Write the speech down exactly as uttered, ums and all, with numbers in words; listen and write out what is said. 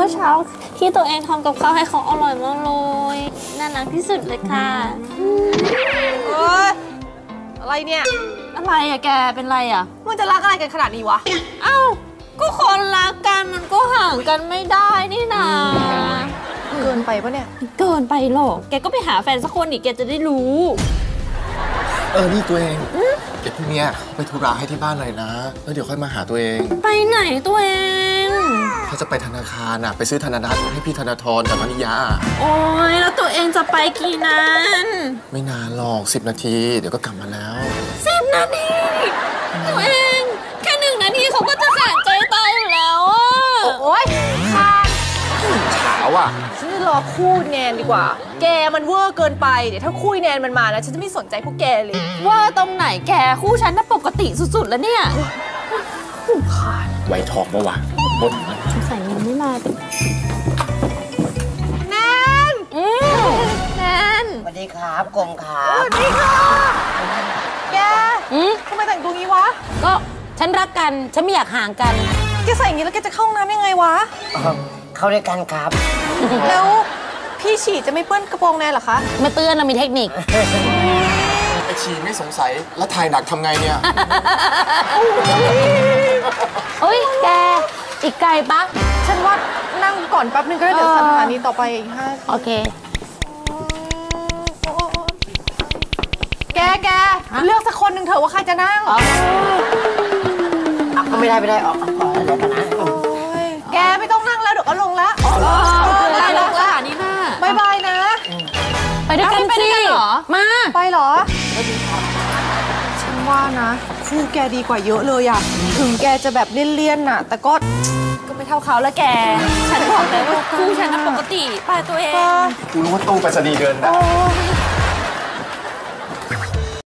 มื่อเช้าที่ตัวเองทำกับข้าวให้เขาอร่อยมากเลยน่ารักที่สุดเลยค่ะเอ้ยอะไรเนี่ยอะไรอะแกเป็นไรอะมึงจะรักอะไรกันขนาดนี้วะเอ้าก็คนรักกันมันก็ห่างกันไม่ได้นี่นาเกินไปปะเนี่ยเกินไปหรอกแกก็ไปหาแฟนสักคนอีกแกจะได้รู้เออนี่ตัวเองเก็บพรุ่งนี้ไปธุระให้ที่บ้านหน่อยนะแล้วเดี๋ยวค่อยมาหาตัวเองไปไหนตัวเองเขาจะไปธนาคารอะไปซื้อธนบัตรให้พี่ธนาธรกับมณิยาโอ้ยแล้วตัวเองจะไปกี่นานไม่นานหรอกสิบนาทีเดี๋ยวก็กลับมาแล้วสิบนาทีตัวเองแค่หนึ่งนาทีเขาก็จะขาดใจตายอยู่แล้วอะโอ๊ยขาดเช้าอะฉันจะรอคู่แนนดีกว่าแกมันเวอร์เกินไปเดี๋ยวถ้าคู่แนนมันมานะฉันจะไม่สนใจพวกแกเลยว่าตรงไหนแกคู่ฉันน่ะปกติสุดๆแล้วเนี่ยขาดไวทองปะวะบนใส่เงินไม่มาแนนแนนสวัสดีครับกงครับสวัสดีค่ะแกทำไมแต่งตัวงี้วะก็ฉันรักกันฉันไม่อยากห่างกันแกใส่อย่างนี้แล้วแกจะเข้าห้องน้ำยังไงวะเข้าด้วยกันครับแล้วพี่ฉี่จะไม่เปื้อนกระโปรงแนนเหรอคะไม่เปื้อนเรามีเทคนิคไอฉี่ไม่สงสัยแล้วถ่ายหนักทำไงเนี่ยเฮ้ยแกอีกไกลปะฉันว่านั่งก่อนแป๊บนึงก็ได้เดี๋ยวสถานีต่อไปอีกห้าโอเคแกแกเลือกสักคนหนึ่งเถอะว่าใครจะนั่งไม่ได้ไม่ได้ออกก่อนเลยกันนะแกไม่ต้องนั่งแล้วเดี๋ยวก็ลงแล้วได้ลงสถานีหน้าบายบายนะไปด้วยกันสิมาไปเหรอฉันว่านะคู่แกดีกว่าเยอะเลยอะถึงแกจะแบบเลี่ยนๆน่ะแต่ก็ก็ไม่เท่าเขาแล้วแกฉันบอกเลยว่าคู่ฉันน่ะปกติไปตัวเองกูรู้ว่าตู้ไปรษณีย์เดินได้